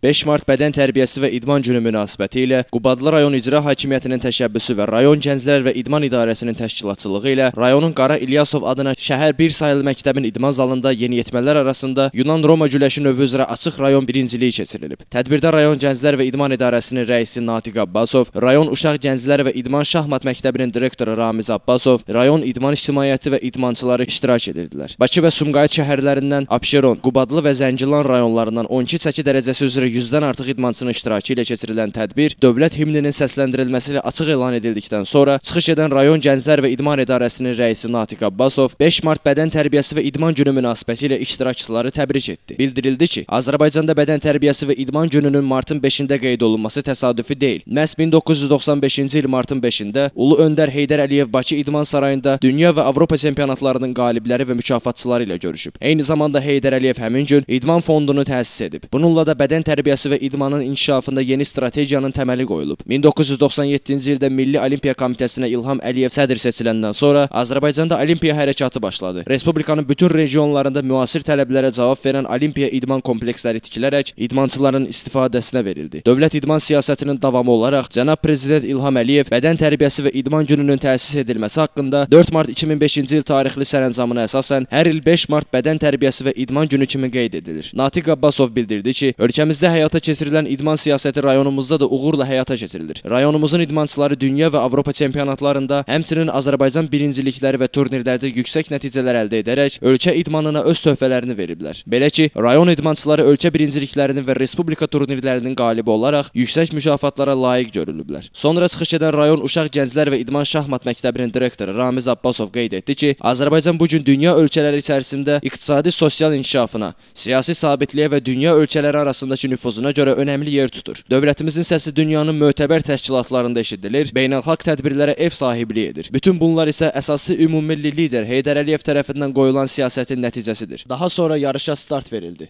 5 Mart Bədən Tərbiyəsi və İdman Günü münasibəti ilə Qubadlı rayon İcra Hakimiyyətinin təşəbbüsü və rayon Gənclər və İdman İdarəsinin təşkilatçılığı ilə rayonun Qara İlyasov adına şəhər 1 sayılı məktəbin idman zalında yeniyetmələr arasında Yunan-Roma güləşi növü üzrə açıq rayon birinciliyi keçirilib. Tədbirdə rayon Gənclər və İdman İdarəsinin rəisi Natiq Abbasov, rayon Uşaq Gənclər və İdman Şahmat Məktəbinin direktoru Ramiz Abbasov, rayon İdman İctimaiyyəti və idmançıları iştirak edirdilər. Bakı və Sumqayıt şəhərlərindən Abşeron, Qubadlı və Zəngilan rayonlarından 12 çəki dərəcəsi üzrə 100-dən artıq idmançının iştirakı ilə keçirilən tədbir dövlət himninin səsləndirilməsi ilə açıq elan edildikdən sonra çıxış edən rayon Gənclər və İdman İdarəsinin rəisi Natiq Abbasov 5 Mart Bədən Tərbiyəsi və İdman Günü münasibəti ilə iştirakçıları təbrik etdi. Bildirildi ki, Azərbaycanda Bədən Tərbiyəsi və İdman Gününün martın 5-də qeyd olunması təsadüfi deyil. Məhz 1995-ci il martın 5-də Ulu Öndər Heydər Əliyev Bakı İdman Sarayında dünya və Avropa çempionatlarının qalibləri və mükafatçıları ilə görüşüb. Eyni zamanda Heydər Əliyev həmin gün İdman fondunu təsis edib. Bununla da bədən tərbiyəsi və idmanın inkişafında yeni strategiyanın təməli qoyulub. 1997-ci ildə Milli Olimpiya Komitəsinə İlham Əliyev sədr seçiləndən sonra Azərbaycanda Olimpiya hərəkatı başladı. Respublikanın bütün regionlarında müasir tələblərə cavab verən Olimpiya idman kompleksləri tikilərək idmançıların istifadəsinə verildi. Dövlət idman siyasətinin davamı olaraq Cənab Prezident İlham Əliyev Bədən Tərbiyəsi və İdman Gününün təsis edilməsi haqqında 4 Mart 2005-ci il tarixli sərəncamına əsasən hər il 5 Mart Bədən Tərbiyəsi və İdman Günü kimi qeyd edilir. Natiq Abbasov bildirdi ki, ölkəmizdə həyata keçirilən idman siyasəti rayonumuzda da uğurla həyata keçirilir. Rayonumuzun idmançıları dünya və Avropa çempionatlarında, həmçinin Azərbaycan birincilikləri və turnirlərdə yüksək nəticələr əldə edərək ölkə idmanına öz töhfələrini veriblər. Belə ki, rayon idmançıları ölkə birinciliklərinin və respublika turnirlərinin qalibi olaraq yüksək mükafatlara layiq görülüblər. Sonra çıxış edən rayon Uşaq Gənclər və İdman Şahmat Məktəbinin direktoru Ramiz Abbasov qeyd etdi ki, Azərbaycan bugün dünya ölkələri içərisində iqtisadi sosial inkişafına, siyasi sabitliyə və dünya ölkələri arasındakı nüfuzuna görə önəmli yer tutur. Dövlətimizin səsi dünyanın mötəbər təşkilatlarında eşidilir, beynəlxalq tədbirlərə ev sahibliyi edir. Bütün bunlar isə əsası ümummilli lider Heydər Əliyev tərəfindən qoyulan siyasətin nəticəsidir. Daha sonra yarışa start verildi.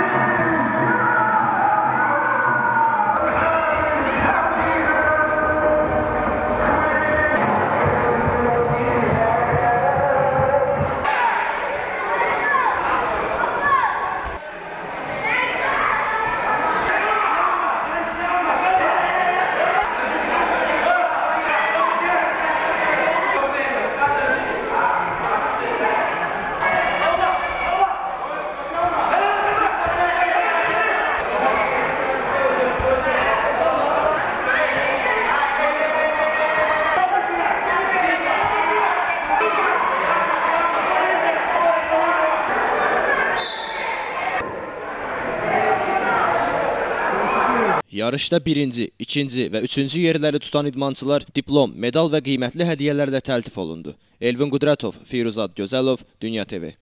Yarışda birinci, ikinci və üçüncü yerləri tutan idmançılar diplom, medal və qiymətli hədiyyələrlə təltif olundu. Elvin Qudratov, Firuzad Gözəlov, Dünya TV.